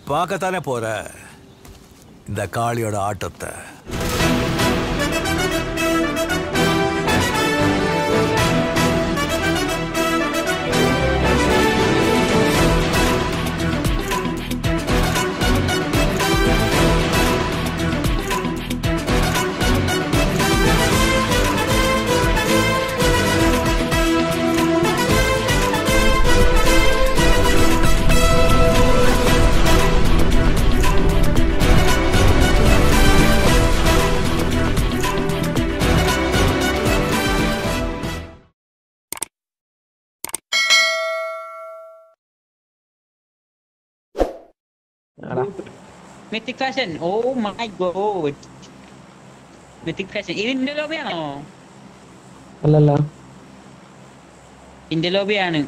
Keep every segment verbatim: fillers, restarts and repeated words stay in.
பார்க்கத்தானே போற இந்த காளியோட ஆட்டத்தை. Mythic fashion. Oh my god. Mythic fashion. ഇത് ഇന്ത്യ ലോബിയാണോ? അല്ലല്ല. ഇന്ത്യ ലോബിയാണ്.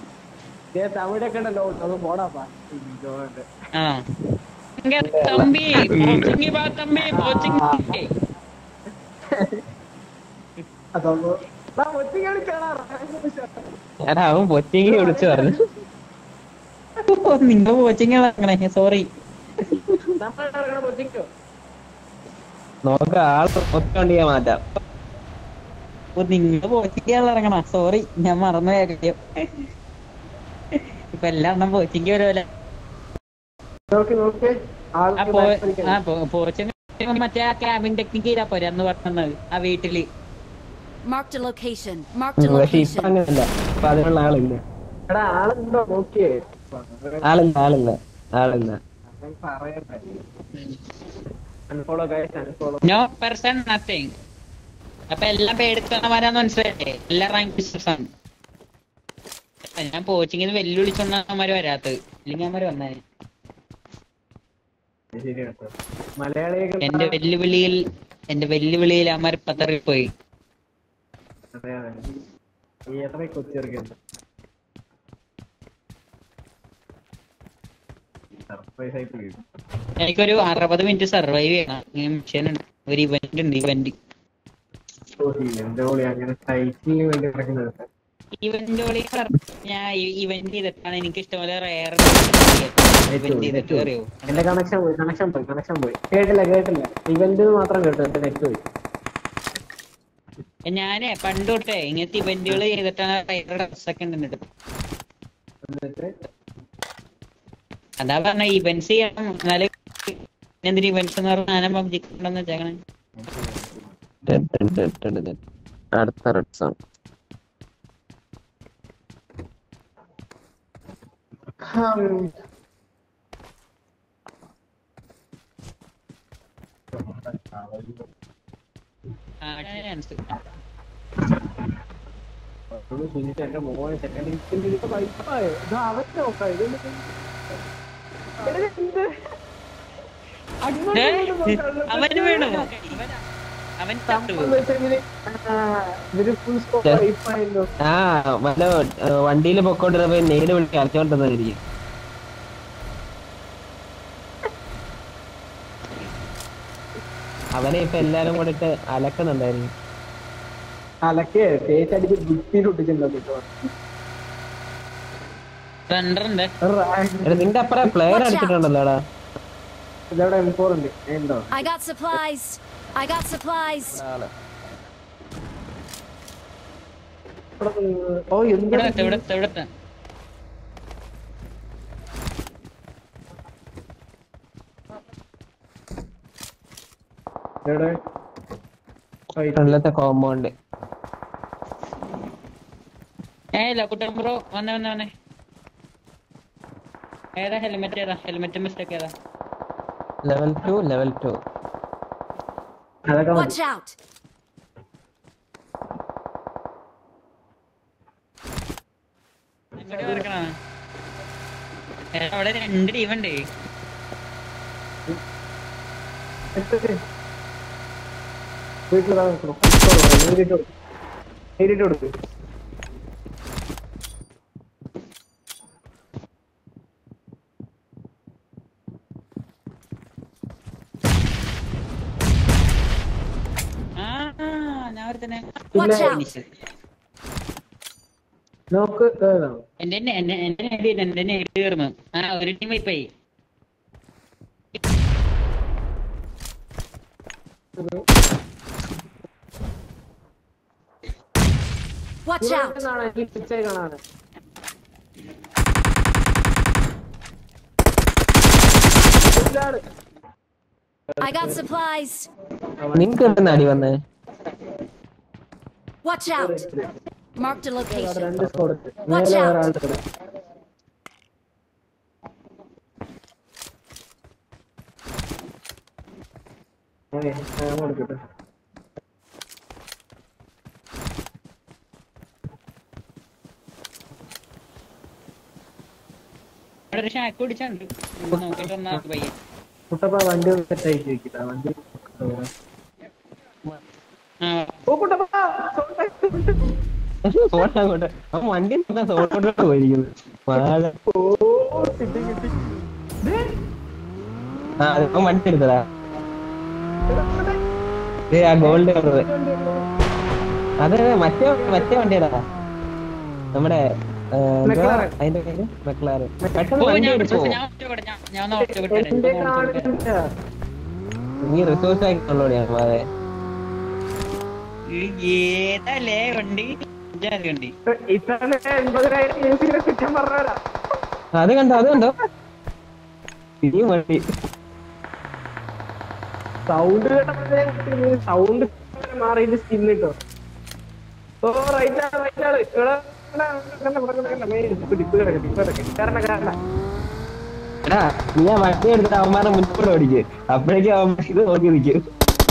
ആ. തമ്പി, പോച്ചിങ്ങി വാ തമ്പി, പോച്ചിങ്ങി. എടാ അവൻ പൊച്ചിങ്ങി വിളിച്ചു പറഞ്ഞു. നിങ്ങൾ പോച്ചിങ്ങി ഇറങ്ങണേ, സോറി. നോക്ക ആള് ഒത്തുകൊണ്ട് ഞാൻ മാറ്റാം. നിങ്ങൾ പോച്ചിങ്ങി ഇറങ്ങണ, സോറി ഞാൻ മറന്നു കാര്യം. ഇപ്പൊ എല്ലാ എണ്ണം പോച്ചിങ്ങി വരുമല്ലേ. പോച്ചിങ്ങി മറ്റേ ആ ക്യാബിൻ ടെക്നിക്ക് ചെയ്താ പോരെ അന്ന് പറഞ്ഞത് ആ വീട്ടില്. പക്ഷെ ഇപ്പൊ അങ്ങനല്ല, ഇപ്പൊ അതിനുള്ള ആളില്ല. ആളില്ല ആളില്ല ആളില്ല. No person nothing. അപ്പൊ എല്ലാം പേടിക്കണമാരാന്ന് മനസ്സിലായില്ലേ? എല്ലാ റാങ്ക് ബിസിനസ്സാണ്. ഞാൻ കോച്ചിങ്ങിന് വെല്ലുവിളിച്ചോണ്ടാമാര് വരാത്തത്, ഇല്ലെങ്കിൽ അവന്മാര് വന്നേ. എന്റെ വെല്ലുവിളിയിൽ എന്റെ വെല്ലുവിളിയിൽ അവന്മാര് പത്തറിൽ പോയി. എനിക്കൊരു അറുപത് മിനിറ്റ് സർവൈവ് ചെയ്യണം. മിഷൻ ഉണ്ട്, ഒരു ഇവന്റ് ഉണ്ട്. ഇവന്റ് ഇവന്റ് ഞാൻ ഇവന്റ് ചെയ്തിട്ടാണ് എനിക്ക് ഇഷ്ടംപോലെ റയർ ഇവന്റ് ചെയ്തിട്ട് അറിയോ. എന്റെ കണക്ഷൻ പോയി കണക്ഷൻ പോയി കണക്ഷൻ പോയി കേട്ടില്ല കേട്ടില്ല ഇവന്റ് മാത്രം കേട്ടു. എന്റെ നെറ്റ് പോയി. ഞാനേ പണ്ട് തൊട്ടേ ഇങ്ങനത്തെ ഇവന്റുകൾ ചെയ്തിട്ടാണ് റയർ ഡ്രസ്സൊക്കെ ഉണ്ട്. അതാ പറഞ്ഞ ഇവന്റ്സ് ചെയ്യണം. എന്നാലും എന്തിന് ഇവന്റ്സ് എന്ന് പറഞ്ഞാൽ ഞാനും പബ്ജിക്കണ്ടെന്ന് വെച്ചേക്കണേ. അടുത്ത റെഡ്സാണ്. അവന് വേണോ? അവൻ ആ വല്ല വണ്ടിയില് പൊക്കോണ്ടിരുന്നപ്പോ നേരെ വിളിച്ച് അരച്ചോണ്ടിരുന്നായിരിക്കും. അവനെ ഇപ്പൊ എല്ലാരും കൂടിട്ട് അലക്കുന്നുണ്ടായിരിക്കും. അലക്ക് തേച്ചടിച്ച് ബുദ്ധിയിലൊട്ടിച്ചിട്ടുണ്ടോ? നിന്റെ അപ്പുറം പ്ലെയർ അടിച്ചിട്ടുണ്ടല്ലോടാ. ഇതവിടെ എം ഫോർ ഉണ്ട്. ഉണ്ടോ? I got supplies. I got supplies. ഓ എന്താ ഇവിടെ ഇവിടെ എവിടെ കോമ്പൗണ്ട്. ഏല്ല കുട്ടൻ ബ്രോ വന്നേ വന്നേ വന്നേ. ഏതാ ഹെൽമെറ്റ്? ഏതാ ഹെൽമെറ്റ് മിസ്റ്റേക്ക്? ഏതാ level two level two. Watch out. അവിടെ രണ്ട് ടീം ഉണ്ട്. എന്റെ എന്റെ എന്റെ തീർന്നു. ആ ഒരു ടീം പോയി. Watch out! കാണാൻ എനിക്ക് പിച്ചായി കാണാൻ. I got supplies. നിനക്ക് എന്താ അടി വന്നേ? Watch out! Marked a അവിടെ location. രണ്ട് സ്കോഡ് Watch മേലെ out. ഒരാളുടെ കൂടെ. ഏയ്, ഞാൻ കൊടുക്കട്ടെ. അവിടെ ഒരു ഷാക്ക് പിടിച്ചുണ്ട് നോക്കിട്ട് വന്നാ പയ്യെ. കുട്ടപ്പ വണ്ടി ഒന്ന് സെറ്റ് ആക്കി വെക്കിട്ടാ വണ്ടി. ആ ഓ കുട്ടപ്പ സോൺ അങ്ങോട്ട് ആ വണ്ടി സോണോട്ട് പോയിരിക്കുന്നു. ഓ കിട്ടി കിട്ടി. ആ അതിപ്പോ വണ്ടി എടുത്തതാ. ഏ ആ ഗോൾഡ് കളറ് അതെ മറ്റേ മറ്റേ വണ്ടിയടാ നമ്മുടെ അതിന്റെ പേര് മെക്ലാറ്. പെട്ടെന്ന് ഓ വണ്ടി ഞാൻ എടുക്കോ? ഞാൻ ഒറ്റപ്പെട്ടെ ഞാൻ ഞാൻ ഒറ്റപ്പെട്ടെ എന്റെ കാണില്ല. നീ റിസോഴ്സ് ആയിക്കൊള്ളോടി അതെ. ഏതല്ലേ വണ്ടി ജാതി വണ്ടി. ഇത്തവണ എൺപതിനായിരം യൂസിനെ കുറ്റം പറഞ്ഞവരാ. അത് കണ്ടോ അത് കണ്ടോ ഈ വണ്ടി സൗണ്ട് കേട്ടപ്പോഴേ സൗണ്ട് മാറിയിട്ട് സ്കിൻ കിട്ടോ. ഓ റൈറ്റ് ആണ് റൈറ്റ് ആണ്. ഇവിടെ ഡിപ്പ് കിടക്കും ഡിപ്പ് കിടക്കും കാരണം കാരണം എടാ നീ ആ വണ്ടി എടുത്തിട്ട് അവന്മാരെ മുൻപോട്ട് ഓടിക്ക്. അപ്പോഴേക്കും അവന്മാർ ഇത് നോക്കി നിൽക്കും.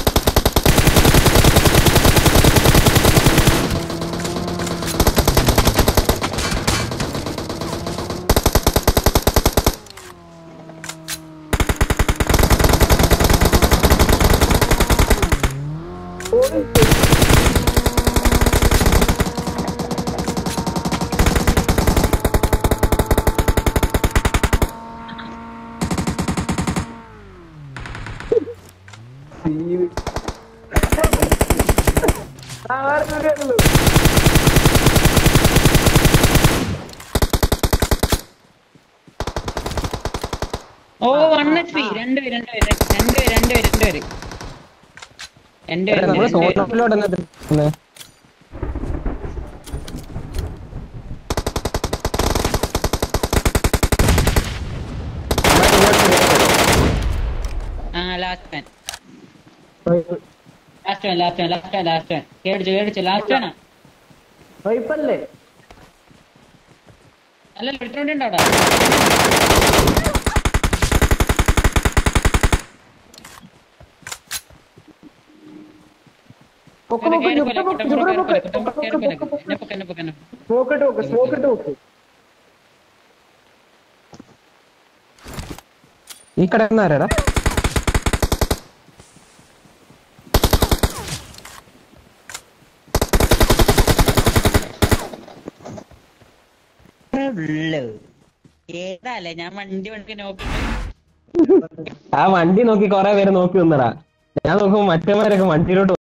ഓ വൺ എച്ച് പി രണ്ടുപേര് രണ്ടുപേര് രണ്ടുപേര് രണ്ടുപേര് രണ്ടുപേര് രണ്ടുപേര് നമ്മള് രണ്ടുപേര് സോണിലോട്ട് എന്നിട്ട് ആ last man last man last man last man last man കേടിച്ചു കേടിച്ചു ലാസ്റ്റ് മാനാ. വൈപ്പല്ലേ അല്ല എടുത്തോണ്ട് ഉണ്ടോ അവിടെ സ്മോക്കിട്ട് നോക്ക് സ്മോക്കിട്ട് നോക്ക്. ഈ കിടന്നാരാടാ? ഏതാല്ലേ ഞാൻ വണ്ടി വണ്ടി നോക്കി ആ വണ്ടി നോക്കി കൊറേ പേര് നോക്കി വന്നടാ. ഞാൻ നോക്കുമ്പോ മറ്റേമാരൊക്കെ വണ്ടിയിലോട്ട്